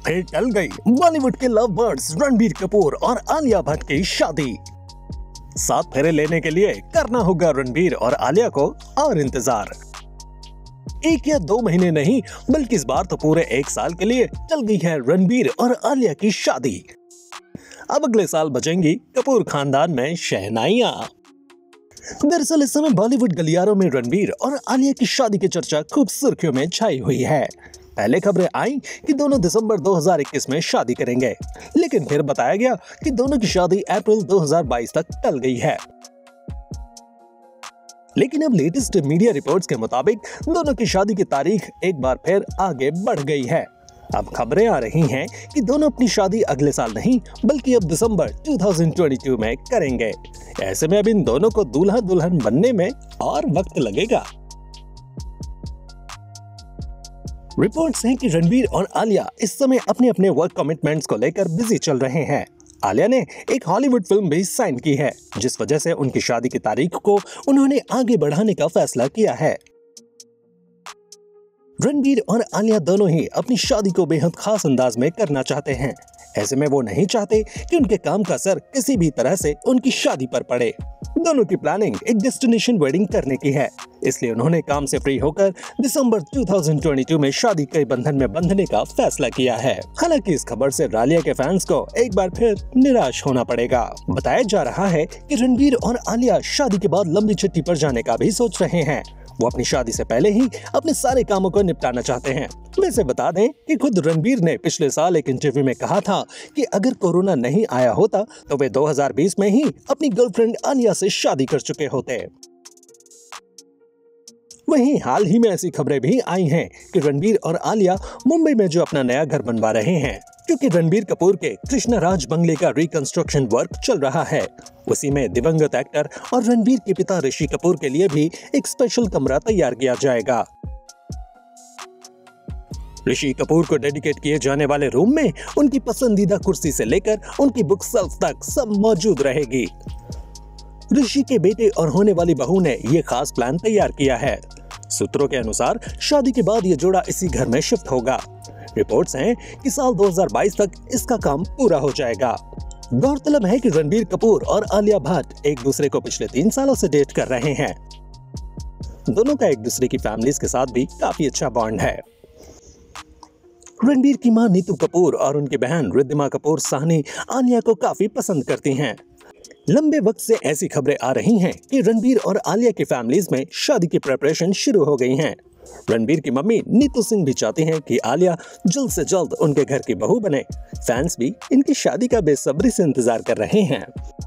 फिर टल गई बॉलीवुड के लव बर्ड्स रणबीर कपूर और आलिया भट्ट की शादी। सात फेरे लेने के लिए करना होगा रणबीर और आलिया को और इंतजार। 1 या 2 महीने नहीं बल्कि इस बार तो पूरे 1 साल के लिए चल गई है रणबीर और आलिया की शादी। अब अगले साल बजेंगी कपूर खानदान में शहनाइयां। दरअसल इस समय बॉलीवुड गलियारों में रणबीर और आलिया की शादी की चर्चा खूब सुर्खियों में छाई हुई है। पहले खबरें आई कि दोनों दिसंबर 2021 में शादी करेंगे, लेकिन फिर बताया गया कि दोनों की शादी अप्रैल 2022 तक टल गई है। लेकिन अब लेटेस्ट मीडिया रिपोर्ट्स के मुताबिक दोनों की शादी की तारीख एक बार फिर आगे बढ़ गई है। अब खबरें आ रही हैं कि दोनों अपनी शादी अगले साल नहीं बल्कि अब दिसंबर 2022 में करेंगे। ऐसे में अब इन दोनों को दूल्हा दुल्हन बनने में और वक्त लगेगा। रिपोर्ट्स हैं कि रणबीर और आलिया इस समय अपने अपने वर्क कमिटमेंट्स को लेकर बिजी चल रहे हैं। आलिया ने एक हॉलीवुड फिल्म भी साइन की है, जिस वजह से उनकी शादी की तारीख को उन्होंने आगे बढ़ाने का फैसला किया है। रणबीर और आलिया दोनों ही अपनी शादी को बेहद खास अंदाज में करना चाहते हैं। ऐसे में वो नहीं चाहते कि उनके काम का असर किसी भी तरह से उनकी शादी पर पड़े। दोनों की प्लानिंग एक डेस्टिनेशन वेडिंग करने की है, इसलिए उन्होंने काम से फ्री होकर दिसंबर 2022 में शादी के बंधन में बंधने का फैसला किया है। हालांकि इस खबर से आलिया के फैंस को एक बार फिर निराश होना पड़ेगा। बताया जा रहा है कि रणबीर और आलिया शादी के बाद लंबी छुट्टी पर जाने का भी सोच रहे हैं। वो अपनी शादी से पहले ही अपने सारे कामों को निपटाना चाहते हैं। वैसे बता दें कि खुद रणबीर ने पिछले साल एक इंटरव्यू में कहा था कि अगर कोरोना नहीं आया होता तो वे 2020 में ही अपनी गर्लफ्रेंड आलिया से शादी कर चुके होते। वहीं हाल ही में ऐसी खबरें भी आई हैं कि रणबीर और आलिया मुंबई में जो अपना नया घर बनवा रहे हैं, क्योंकि रणबीर कपूर के कृष्णा राज बंगले का रिकंस्ट्रक्शन वर्क चल रहा है। उसी में दिवंगत एक्टर और रणबीर के पिता ऋषि कपूर के लिए भी एक स्पेशल कमरा तैयार किया जाएगा। ऋषि कपूर को डेडिकेट किए जाने वाले रूम में उनकी पसंदीदा कुर्सी से लेकर उनकी बुक शेल्फ तक सब मौजूद रहेगी। ऋषि के बेटे और होने वाली बहू ने ये खास प्लान तैयार किया है। सूत्रों के अनुसार शादी के बाद ये जोड़ा इसी घर में शिफ्ट होगा। रिपोर्ट्स हैं कि साल 2022 तक इसका काम पूरा हो जाएगा। गौरतलब है कि रणबीर कपूर और आलिया भट्ट एक दूसरे को पिछले 3 सालों से डेट कर रहे हैं। दोनों का एक दूसरे की फैमिलीज के साथ भी काफी अच्छा बॉन्ड है। रणबीर की मां नीतू कपूर और उनकी बहन रिद्धिमा कपूर साहनी आलिया को काफी पसंद करती हैं। लंबे वक्त से ऐसी खबरें आ रही हैं कि रणबीर और आलिया की फैमिलीज में शादी की प्रिपरेशन शुरू हो गई हैं। रणबीर की मम्मी नीतू सिंह भी चाहती हैं कि आलिया जल्द से जल्द उनके घर की बहू बने। फैंस भी इनकी शादी का बेसब्री से इंतजार कर रहे हैं।